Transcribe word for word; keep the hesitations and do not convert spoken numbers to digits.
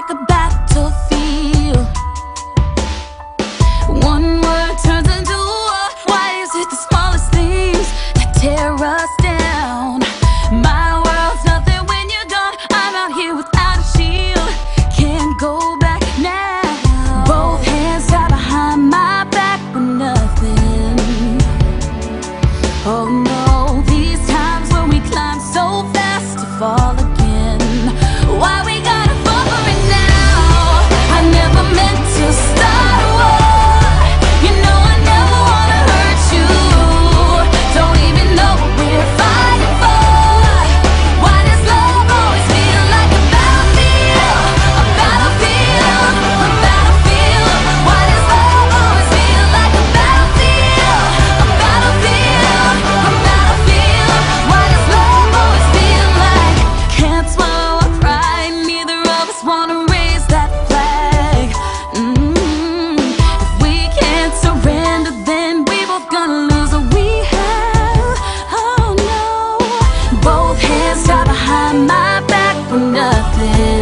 like a battlefield. One word turns into war. Why is it the smallest things that tear us down? My world's nothing when you're gone. I'm out here without a shield, can't go back now. Both hands tied behind my back with nothing. Oh no, these times when we climb so fast to fall again. Why we gotta fall for it now? I never meant to start a war. You know I never wanna hurt you. Don't even know what we're fighting for. Why does love always feel like a battlefield? A battlefield, a battlefield. Why does love always feel like a battlefield? A battlefield, a battlefield. Why does love always feel like can't swallow a pride? Neither of us wanna raise that flag. Mm. If we can't surrender, then we both gonna lose what we have. Oh no, both hands tied behind my back for nothing.